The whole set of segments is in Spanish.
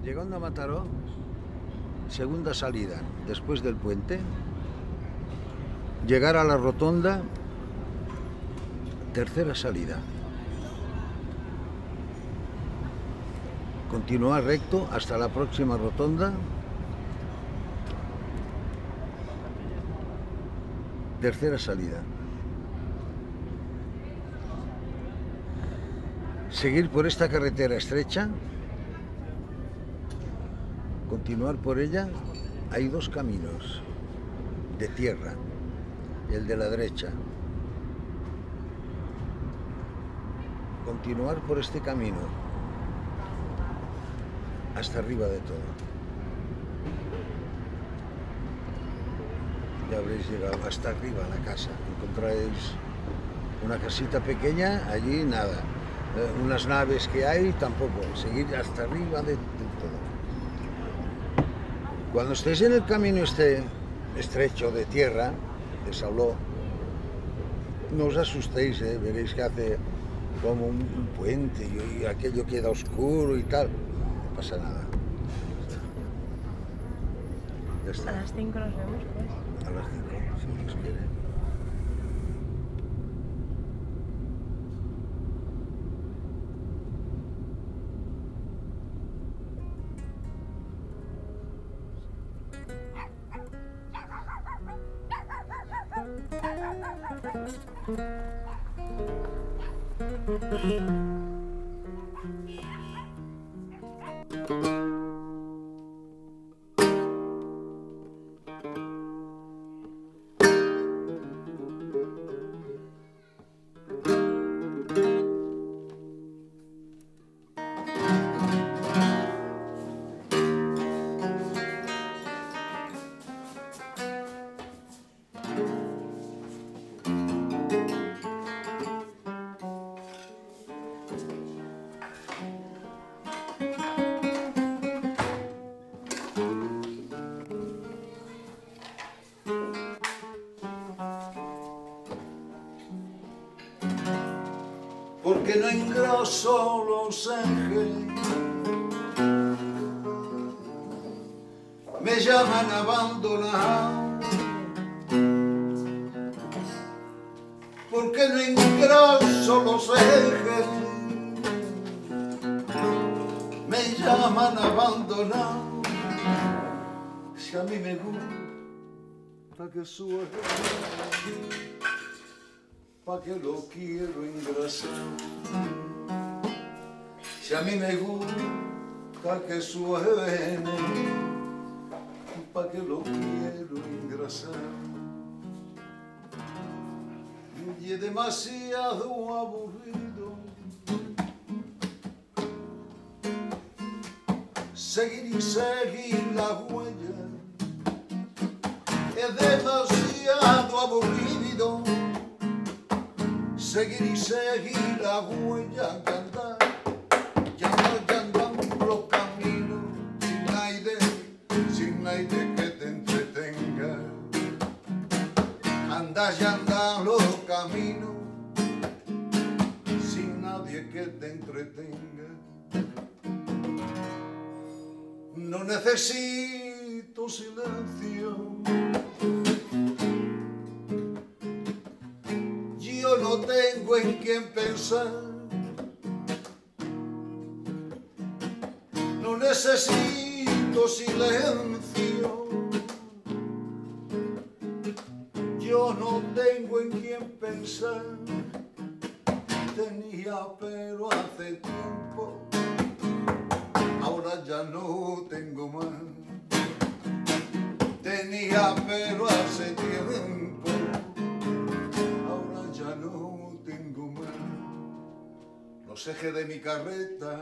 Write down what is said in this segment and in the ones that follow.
Llegando a Mataró, segunda salida después del puente, llegar a la rotonda, tercera salida. Continuar recto hasta la próxima rotonda, tercera salida. Seguir por esta carretera estrecha, continuar por ella. Hay dos caminos de tierra, el de la derecha. Continuar por este camino hasta arriba de todo. Ya habréis llegado hasta arriba a la casa. Encontráis una casita pequeña, allí nada. Unas naves que hay tampoco. Seguir hasta arriba de todo. Cuando estéis en el camino este estrecho de tierra, de Sauló, no os asustéis, veréis que hace como un puente y aquello queda oscuro y tal. No pasa nada. Ya está. A las 5 nos vemos, pues. A las 5, si Dios quiere. Porque no engroso los ejes, me llaman abandonado. Porque no engroso los ejes, me llaman abandonado. Si a mí me gusta que suene, pa' que lo quiero engrasar. Si a mí me gusta que suene, pa' que lo quiero engrasar. Y es demasiado aburrido seguir y seguir la huella. Es demasiado aburrido seguir y seguir la huella, que andar, ya andan los caminos, sin nadie que te entretenga. Anda, ya andan los caminos, sin nadie que te entretenga. No necesito silencio, yo no tengo en quién pensar. No necesito silencio, yo no tengo en quién pensar. Tenía pero hace tiempo, ahora ya no tengo más. Tenía pero hace tiempo, ahora ya no tengo más. Los ejes de mi carreta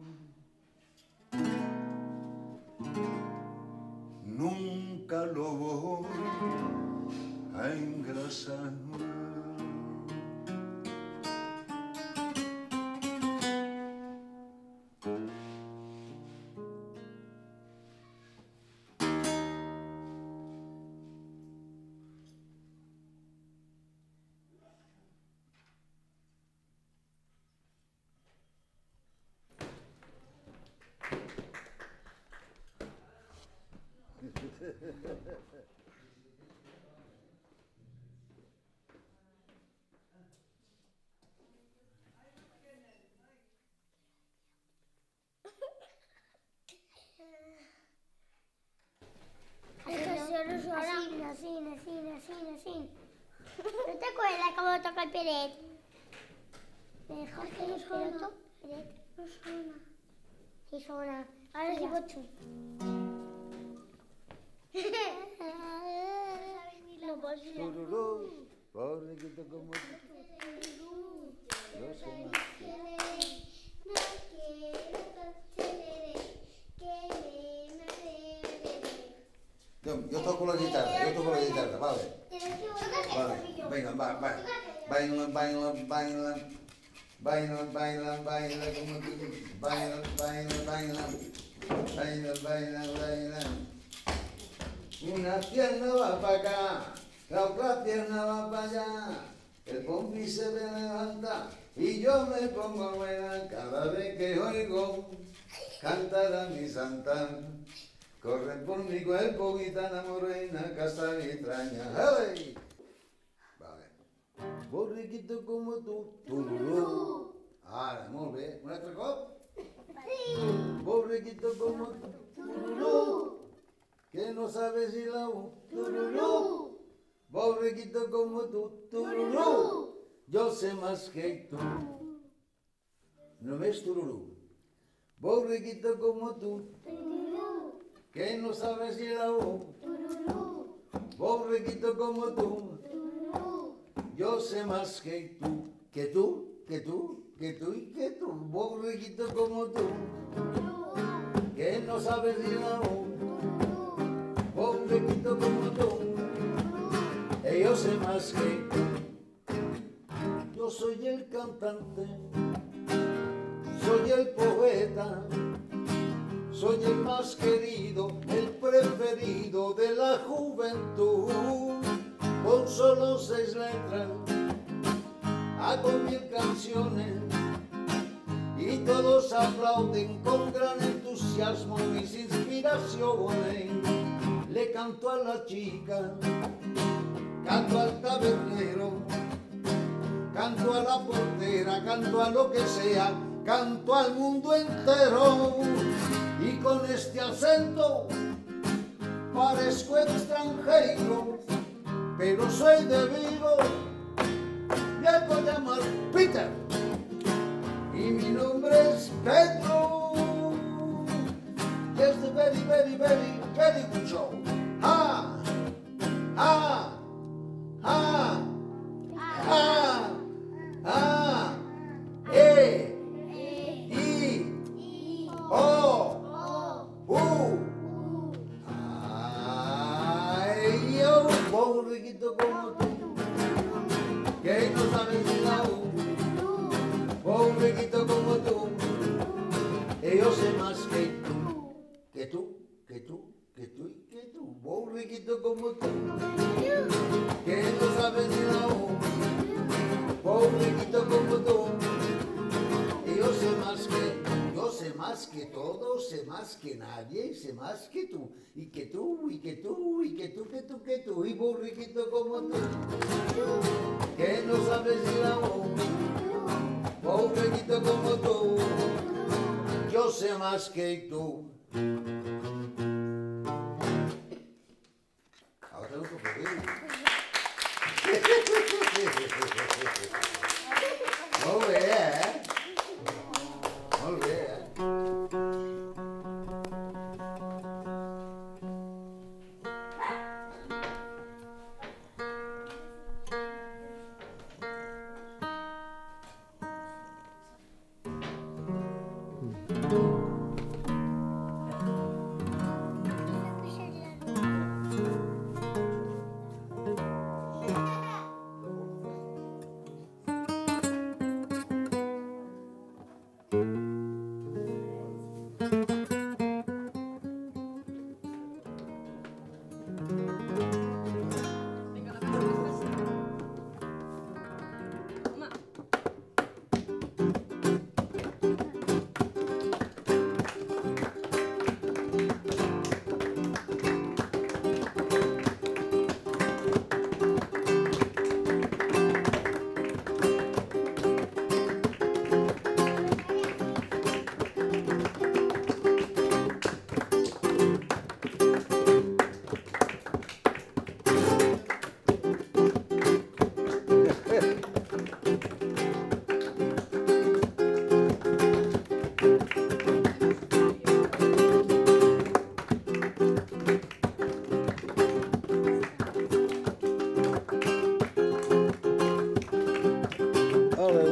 nunca lo voy a engrasar. Así. ¿No te acuerdas cómo toca el peret? ¿Me dejas que no suena? No suena. Sí suena. Ahora sí bocho. No puedo decir. Tururú, borreguito como tú. Yo sé más que... Yo toco la guitarra, vale. Vale, venga, va. Baila como tú. Baila. Una pierna va para acá, la otra pierna va para allá. El pompi se me levanta y yo me pongo buena cada vez que oigo cantar a mi santa. Corre por mi cuerpo, gitana morena, casta y extraña. ¡Hey! Vale. Borriquito como tú, tururú. Ahora, muy bien. ¿Un altre cop? Sí. Borriquito como tú, tururú. Que no sabes si la U, tururú. Borriquito como tú, tururú. Yo sé más que tú. ¿No ves, tururú? Borriquito como tú, tururú. Que no sabes si la U, tururú. Borriquito como tú, tururú. Yo sé más que tú. Que tú y que tú. Borriquito como tú, tururú. Que no sabes si la U, borreguito como tú, yo sé más que tú. Yo soy el cantante, soy el poeta, soy el más querido, el preferido de la juventud. Con solo 6 letras hago 1000 canciones y todos aplauden con gran entusiasmo mis inspiraciones. Le canto a la chica, canto al tabernero, canto a la portera, canto a lo que sea, canto al mundo entero. Y con este acento parezco extranjero, pero soy de Vigo, me hago llamar Peter y mi nombre es Pedro. Yes, the very good show. Ha, ha, ha, ha, ha, I, O, U. Ay, yo, borreguito como tú, que no sabes si la U. Borreguito como tú, yo sé más que tú. Que tú, borreguito como tú, que no sabes ni la U, borreguito como tú, yo sé más que todo, sé más que nadie, sé más que tú, y que tú, y borreguito como tú, que no sabes ni la U, borreguito como tú, yo sé más que tú. Ahora tengo que pedir. Muy bien. Muy bien.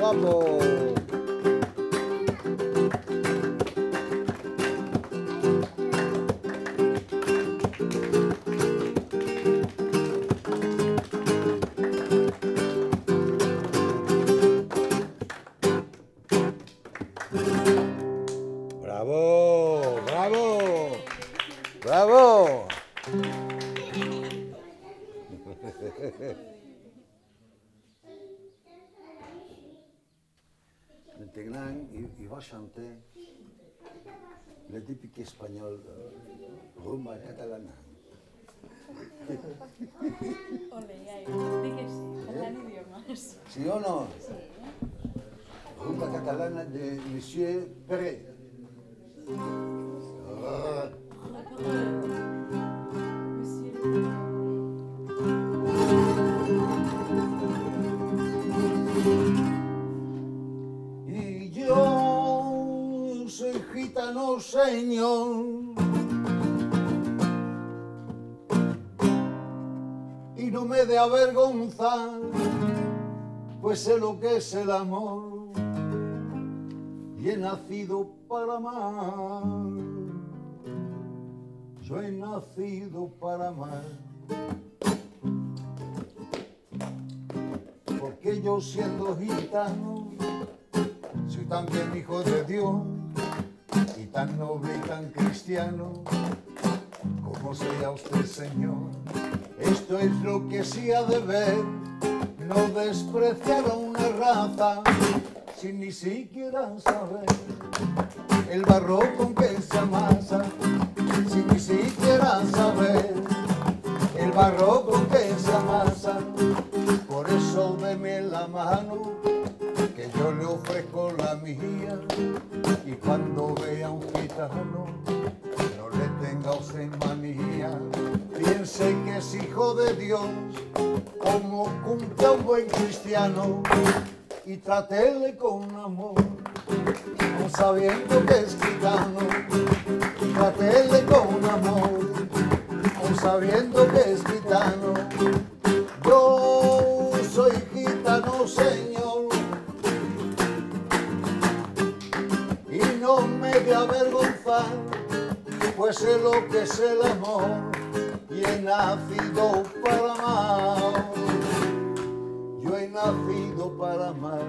bravo. Bravo, bravo, bravo. Maintenant, il va chanter le típico espagnol rumba catalana. Ole, iaio, di que sí, parlant idiomes. ¿Sí o no? Rumba catalana de Monsieur Perret. Y yo soy gitano, señor, y no me de avergonzar, pues sé lo que es el amor y he nacido para amar. Yo he nacido para amar, porque yo siendo gitano soy también hijo de Dios y tan noble y tan cristiano como sea usted, Señor. Esto es lo que sí ha de ver, no despreciar a una raza sin ni siquiera saber el barro con que se amasa, sin ni siquiera saber el barro con que se amasa. Por eso deme la mano, que yo le ofrezco la mía, y cuando vea a un gitano, no le tenga usted manía. Piense que es hijo de Dios, como cumple a un buen cristiano, y trátele con amor, aun sabiendo que es gitano. Trátele con amor, aun sabiendo que es gitano. Yo soy gitano, señor, y no me de avergonzar, pues sé lo que es el amor y he nacido para amar. Yo he nacido para amar.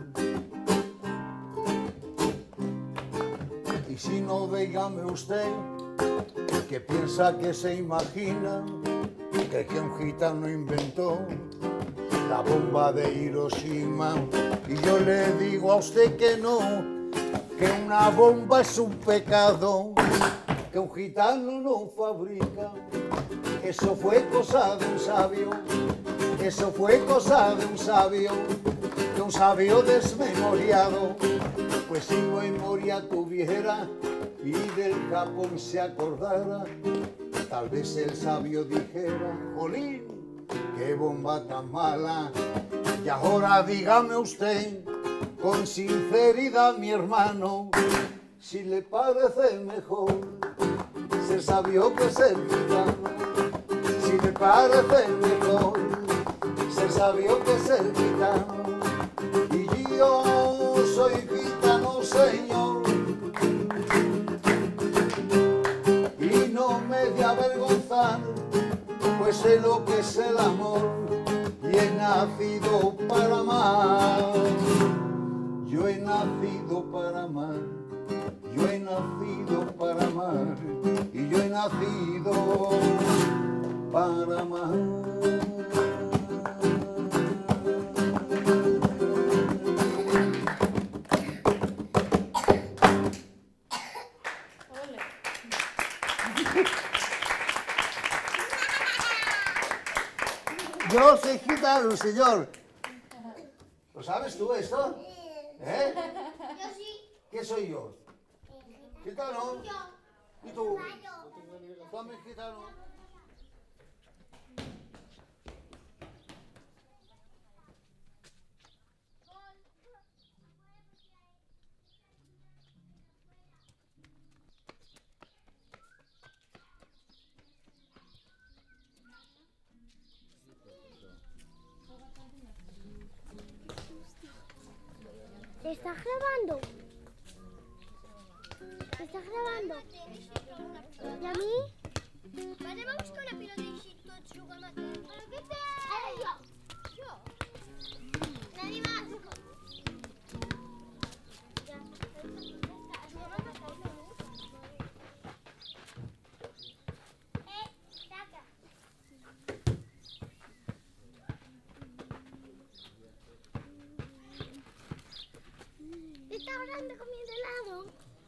Y si no, dígame usted, que piensa, que se imagina, que un gitano inventó la bomba de Hiroshima. Y yo le digo a usted que no, que una bomba es un pecado, que un gitano no fabrica. Eso fue cosa de un sabio, eso fue cosa de un sabio, de un sabio desmemoriado. Pues si memoria tuviera y del Japón se acordara, tal vez el sabio dijera: jolín, qué bomba tan mala. Y ahora dígame usted, con sinceridad, mi hermano, si le parece mejor ser sabio que ser gitano. Si le parece mejor ser sabio que ser gitano. Y yo soy gitano, señor, y no me de avergonzar, pues sé lo que es el amor y he nacido para amar. Yo he nacido para amar, yo he nacido para amar, y yo he nacido para amar. Yo soy gitano, señor. ¿Lo sabes tú esto? ¿Eh? Yo sí. ¿Qué soy yo? ¿Gitano? Yo. ¿Y tú? Yo. ¿También gitano? ¿Estás grabando? ¿Estás grabando? ¿Y a mí? Vale, vamos con la pilota i així tots juguem a tot. ¿Pero qué te...? Ara jo. Jo? Nadie más. Saca. Está hablando comiendo helado.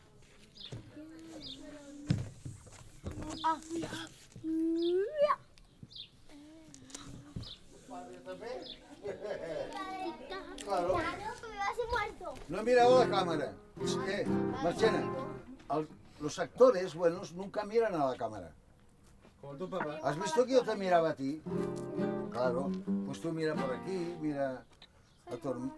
Claro. Claro, que me vas a muerto. No he mirado la cámara. Marchena, los actores buenos nunca miran a la cámara. Como tu papá. ¿Has visto que yo te miraba a ti? Claro, pues tú mira por aquí, mira a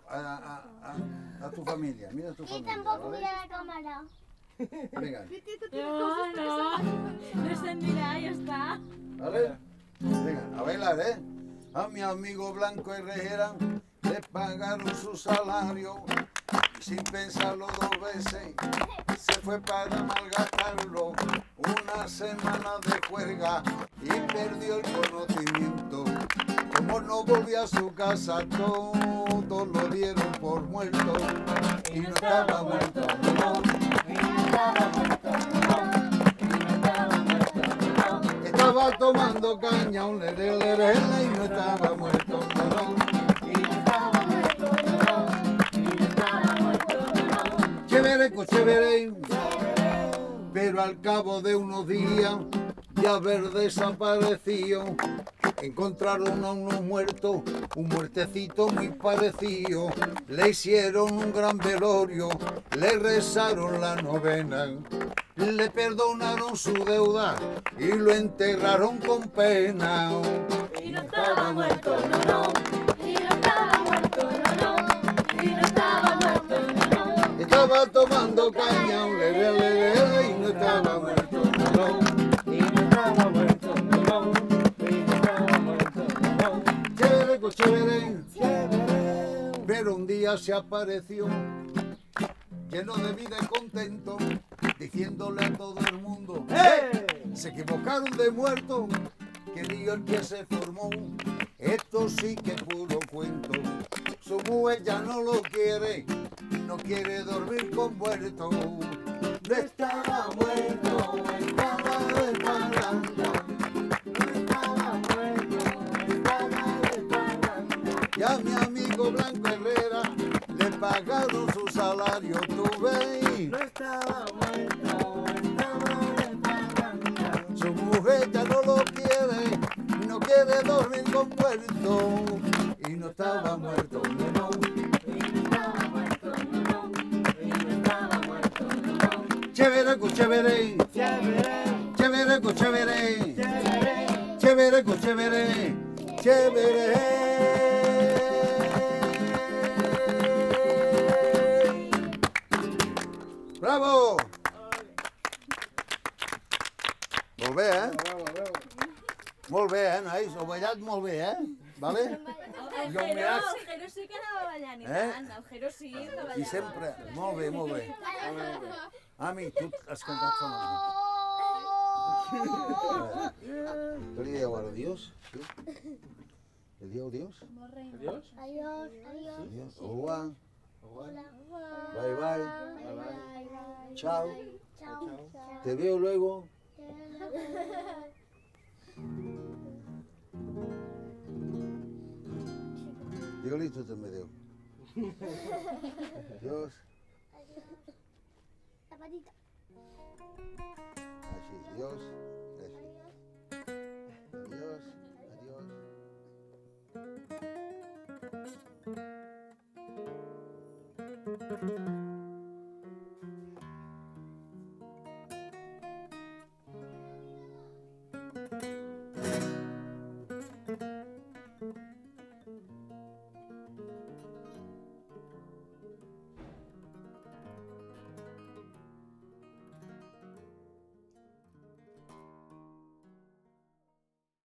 tu familia, mira a tu Y familia, tampoco ¿vale? mira la cámara. Venga, No, no. No se mira, ya está. ¿vale? Venga, a bailar, ¿eh? A mi amigo Blanco Herrera le pagaron su salario y sin pensarlo dos veces se fue para malgastarlo. Una semana de juerga y perdió el conocimiento. Como no volvió a su casa, todos lo dieron por muerto. Y no estaba muerto, no. Estaba tomando caña, un lerele y no estaba muerto, no. Chévere, chévere, pero al cabo de unos días de haber desaparecido, encontraron a uno muerto, un muertecito muy parecido. Le hicieron un gran velorio, le rezaron la novena, le perdonaron su deuda y lo enterraron con pena. Y no estaba muerto, no, no. Y no estaba muerto, no, no. Y no estaba muerto, no, no. Estaba tomando caña, un lerele y no estaba muerto, no. Chévere, pero un día se apareció lleno de vida y contento, diciéndole a todo el mundo: se equivocaron de muerto, que lío el que se formó, esto sí que es puro cuento. Su mujer ya no lo quiere, no quiere dormir con muerto. No estaba muerto, estaba de parranda. Y a mi amigo Blanco Herrera le pagaron su salario, tú ves. No estaba muerto, estaba de parranda. Su mujer ya no lo quiere, no quiere dormir con muerto. Y no estaba muerto, no, no. Chévere, chévere, chévere, chévere, chévere, chévere, chévere. ¡Bravo! Molt bé, eh? Molt bé, nois? Heu ballat molt bé, Vale? El Jero sí que anava ballant i tant. El Jero sí que ballava. I sempre... Molt bé, molt bé. Ami, tu has cantat fa molt. ¿Qué le digo ahora? ¿Dios? ¿Sí? ¿Le digo Dios? Adiós. Adiós, adiós. Dios. Hola. Hola. Bye, bye. Chao. Chao. Te veo luego. Dígale tú también, Dios. Dios. La patita. Así, Dios. Así. Adiós. Adiós.